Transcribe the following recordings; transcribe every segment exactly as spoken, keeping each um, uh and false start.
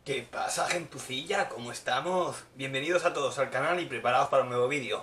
¿Qué pasa, gentucilla? ¿Cómo estamos? Bienvenidos a todos al canal y preparados para un nuevo vídeo.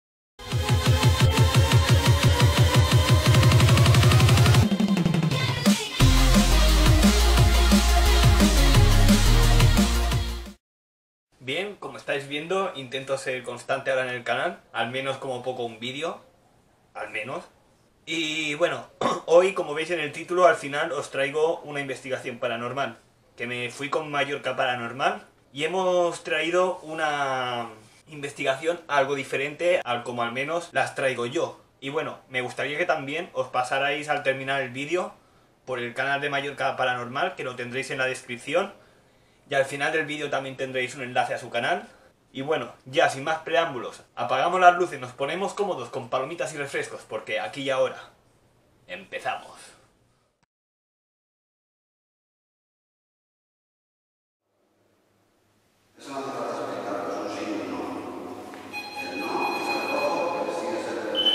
Bien, como estáis viendo, intento ser constante ahora en el canal, al menos como poco un vídeo, al menos. Y bueno, hoy, como veis en el título, al final os traigo una investigación paranormal, que me fui con Mallorca Paranormal y hemos traído una investigación algo diferente al como al menos las traigo yo. Y bueno, me gustaría que también os pasarais al terminar el vídeo por el canal de Mallorca Paranormal, que lo tendréis en la descripción, y al final del vídeo también tendréis un enlace a su canal. Y bueno, ya sin más preámbulos, apagamos las luces y nos ponemos cómodos con palomitas y refrescos, porque aquí y ahora empezamos. Eso no hace falta explicarlo, es un sí y un no. El no es el rojo, el sí es el verde.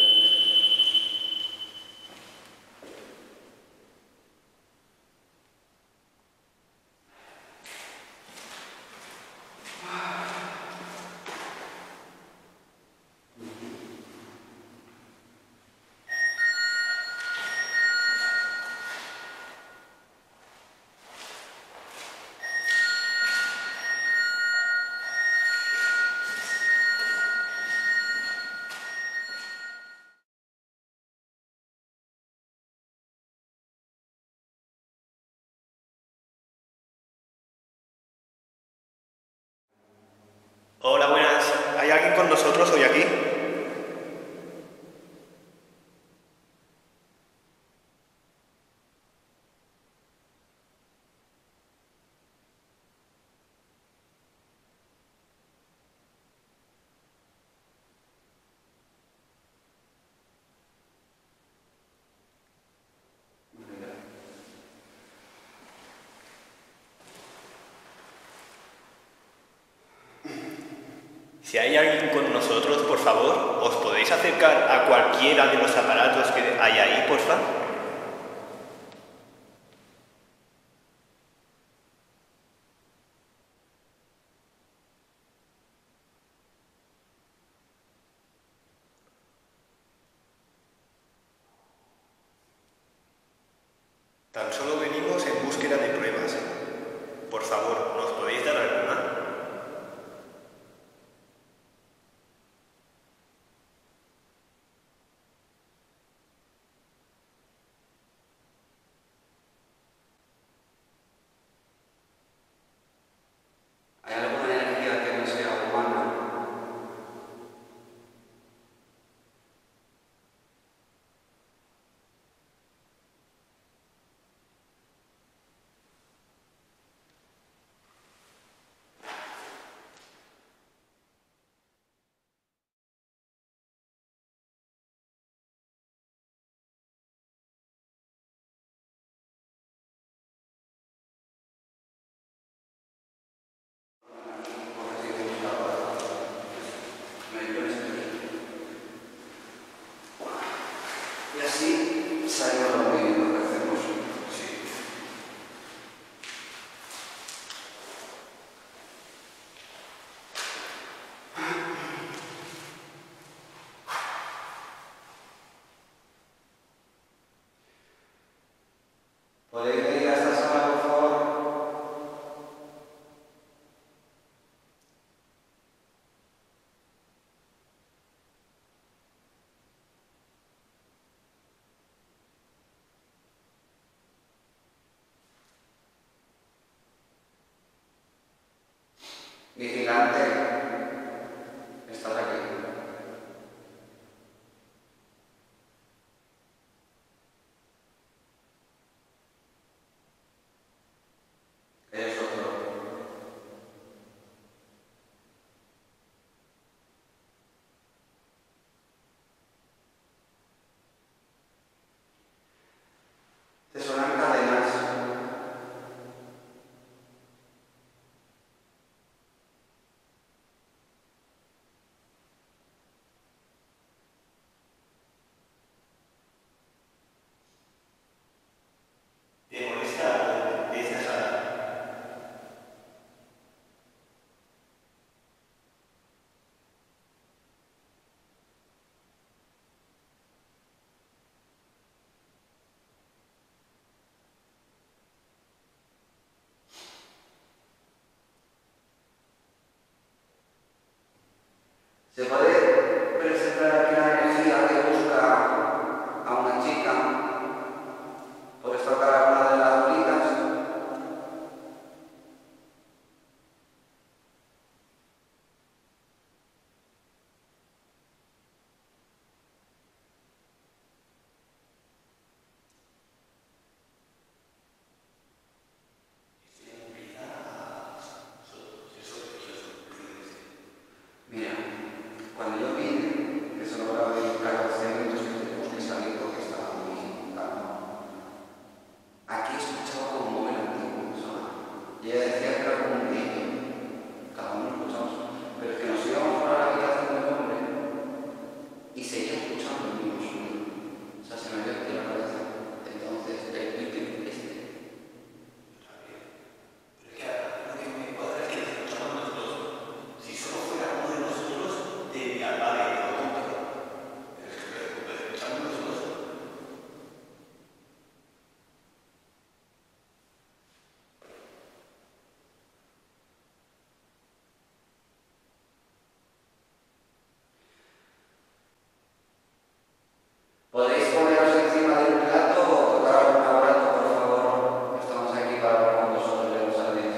Hola, buenas. ¿Hay alguien con nosotros hoy aquí? Si hay alguien con nosotros, por favor, ¿os podéis acercar a cualquiera de los aparatos que hay ahí, por favor? Tan solo venimos en búsqueda de pruebas. Por favor, ¿nos podéis dar alguna? ¿Hay alguna energía que no sea humana? Y así salimos lo que lo que hacemos. Sí. ¿Podéis venir a esta sala, por favor? Vigilante, estás aquí. Eres otro. Te suenan cadenas. Se puede presentar aquí la energía que busca a una chica. Puedes tocar alguna de las bolitas. Mira, cuando yo vine, que solo grabé catorce minutos que tuvimos que salir porque estaba muy calmo, aquí escuchaba como muy antiguo persona. Y ella decía que era como un niño. Cada uno lo escuchamos. Pero es que nos íbamos para la habitación del hombre y seguía escuchando el mismo sonido. O sea, se me había metido la cabeza. Entonces, el vídeo este. ¿Podéis poneros encima de un plato o tocar un aparato, por favor? Estamos aquí para hablar con vosotros, ya lo sabéis.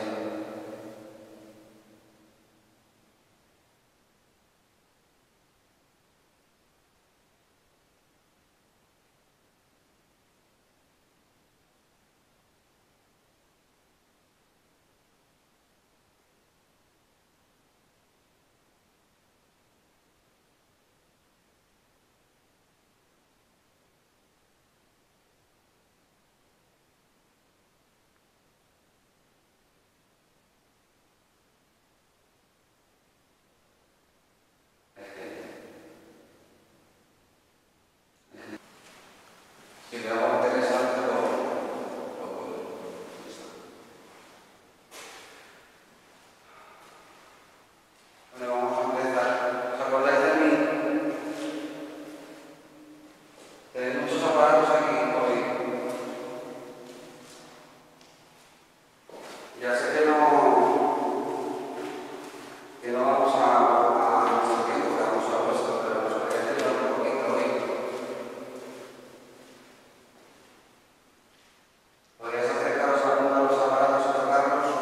Si te hago interesante, lo, lo puedo. Bueno, vamos a empezar. ¿Os acordáis de mí? Tenéis muchos aparatos aquí hoy. Ya sé que no, que no vamos a, a nuestro tiempo, que vamos a vuestro, pero os voy a decir un poquito hoy. ¿Podríais acercaros a alguno de los aparatos y tocarlos?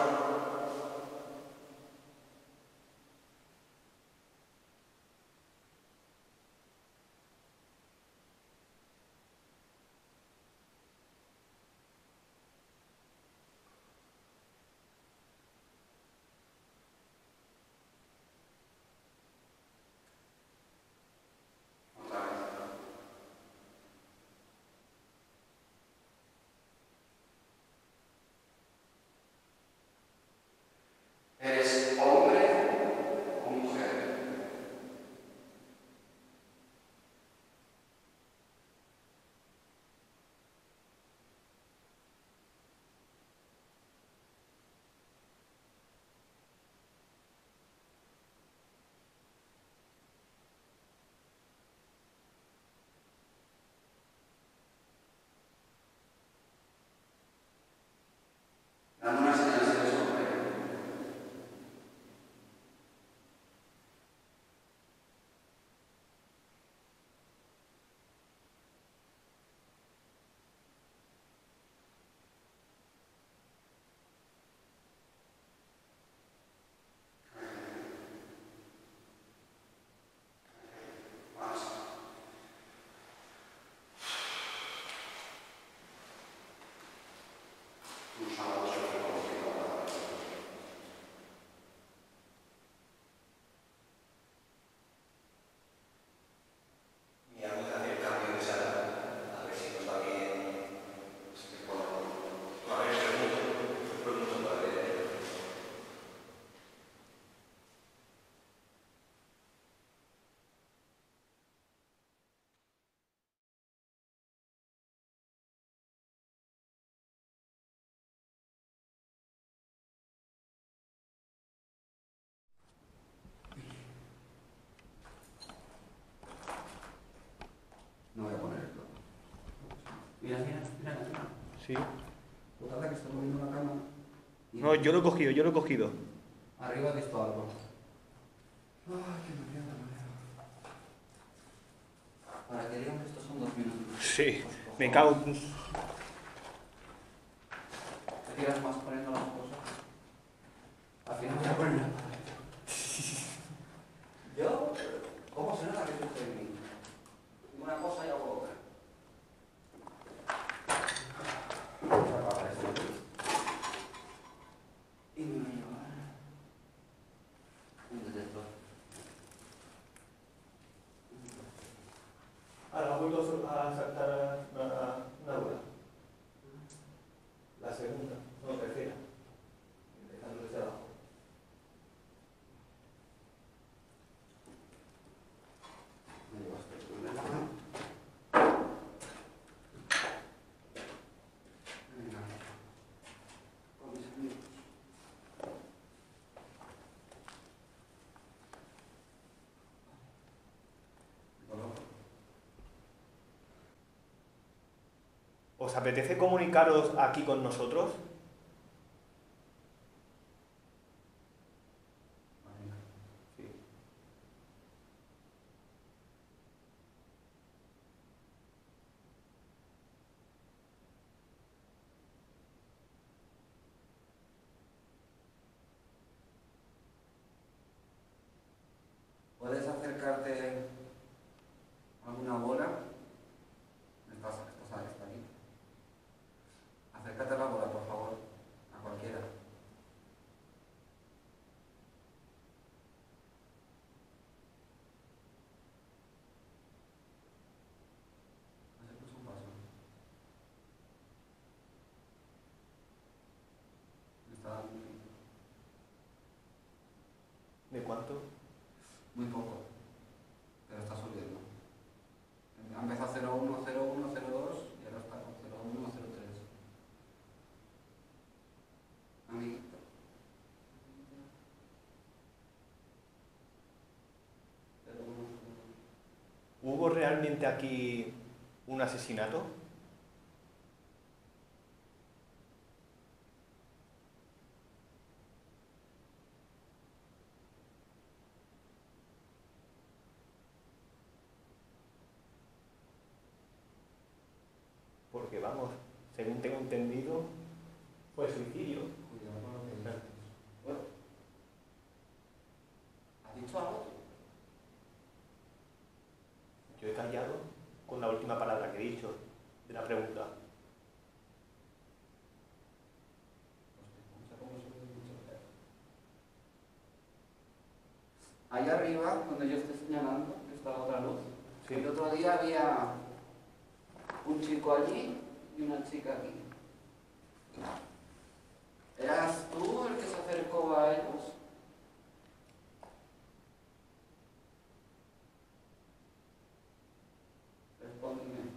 Otra vez. ¿Eres hombre o mujer? Dame una señal si eres hombre. Más. Un sábado se fue conocido para miramos hacia el cambio de sala, a ver si nos va bien. No sé qué puedo. No, a ver, pregunto. Pregunto para ver. No voy a poner el tono. Mira, mira, mira, mira. Sí. Tú tarda que está moviendo la cama. y- No, yo lo he cogido, yo lo he cogido. Arriba he visto algo. Ay, qué mareado, mareado. Para que digan que estos son dos minutos. Sí, Pues, por me favor. cago en... ¿Te tiras más poniendo las cosas? Al final voy a poner la pared. Yo, ¿cómo se nota que surge de mí? Una cosa y hago otra. Vamos a apagar esto aquí. Y me voy a llevar un detector. Ahora ha vuelto a saltar una, una hora. La segunda, no, tercera. Empezando desde abajo. Me llevaste el primero. Venga. Con mis amigos. Me coloco. ¿Os apetece comunicaros aquí con nosotros? Venga. Sí. ¿Puedes acercarte a alguna bola? Estás, estás, está aquí. Acércate a la bola, por favor. A cualquiera. Acércate un paso. Me está dando un pico. ¿De cuánto? Muy poco. Pero está subiendo. Ha empezado cero uno, cero uno, cero dos y ahora está con cero uno, cero tres. Amiguito. cero uno, cero dos. ¿Hubo realmente aquí un asesinato? Porque vamos, según tengo entendido, fue suicidio. Cuidado con lo que dices. Bueno. ¿Has dicho algo tú? Yo he callado con la última palabra que he dicho de la pregunta. Hostia, ¿cómo se puede mucho? Ahí arriba, donde yo estoy señalando, está la otra luz. Sí. El otro día había un chico allí y una chica aquí. ¿Eras tú el que se acercó a ellos? Respóndeme.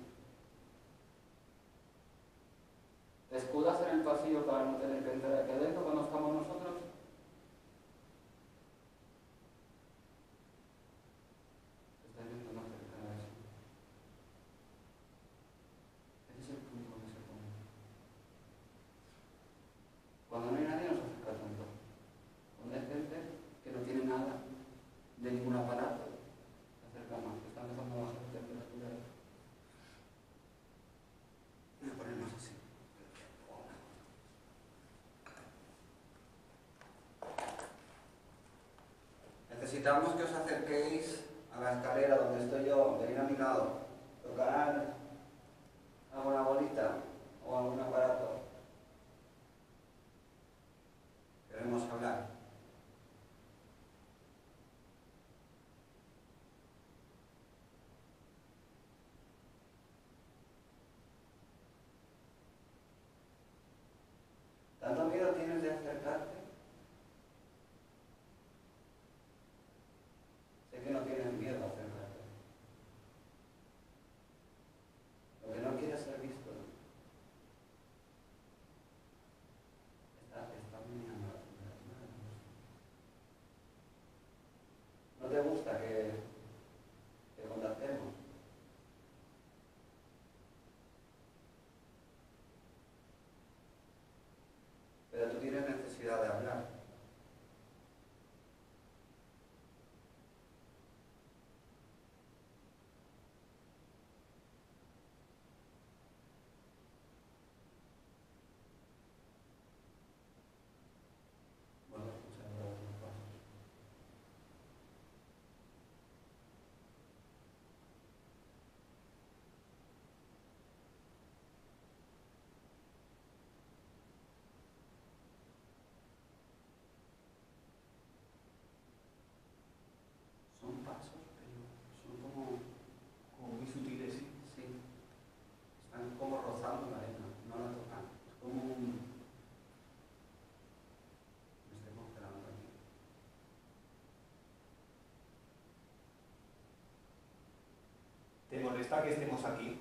¿Te escudas en el pasillo para no tener que entrar aquí adentro cuando estamos nosotros? Te estás intentando acercar a eso. Ese es el punto donde se pone. Cuando no hay nadie no se acerca tanto. Cuando hay gente que no tiene nada de ningún aparato, se acerca más. Está empezando a bajar la temperatura. Voy a poner más así. Necesitamos que os acerquéis a la escalera donde estoy yo, venid a mi lado. Tocar alguna bolita o algún aparato. Queremos hablar. ¿Tanto miedo tienes de acercarte? Sé que no tienes miedo a acercarte. Lo que no quieres ser visto. Está, está mirando la temperatura de la luz. ¿No te gusta que, que contactemos? Pero tú tienes necesidad de hablar. molesta que estemos aquí?